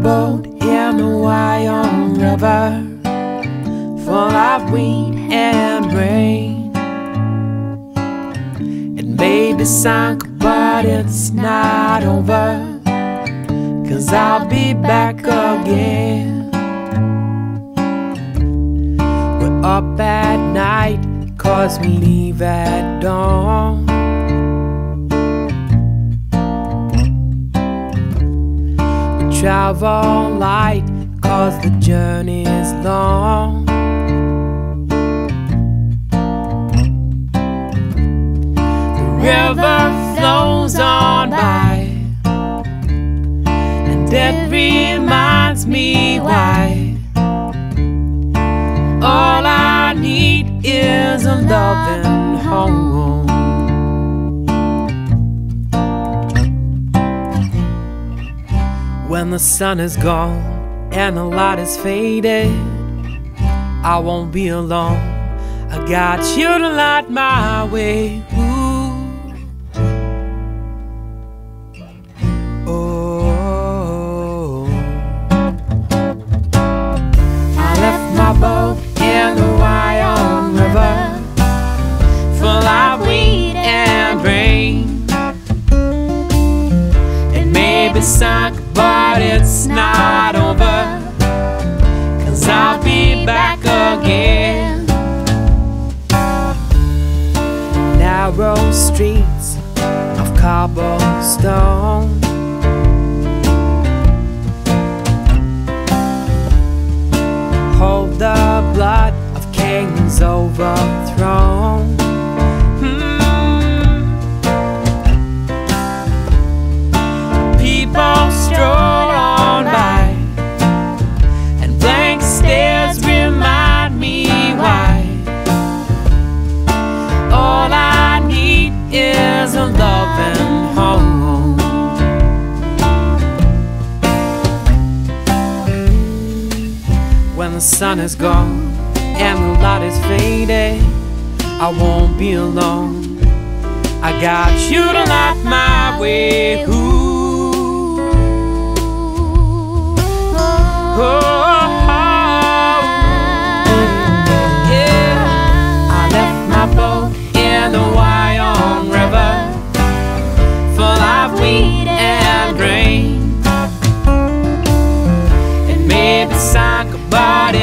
boat in the Wyong River, full of wind and rain. It may be sunk, but it's not over, 'cause I'll be back again. We're up at night, 'cause we leave at dawn. Travel light, 'cause the journey is long. The river flows on by, and it reminds me why all I need is a loving home. When the sun is gone and the light is faded, I won't be alone. I got you to light my way. Ooh. Oh. I left my boat in the Wyong River, full of wind and rain. It may be sunk, but it's not over, 'cause I'll be back again. Narrow streets of cobblestone, hold the blood of kings overthrown. People stroll on by, and blank stares remind me why all I need is a loving home. When the sun is gone and the light is faded, I won't be alone. I got you to light my way. Ooh. Yeah, I left my boat in the Wyong River, full of wind and rain. It may be sunk, but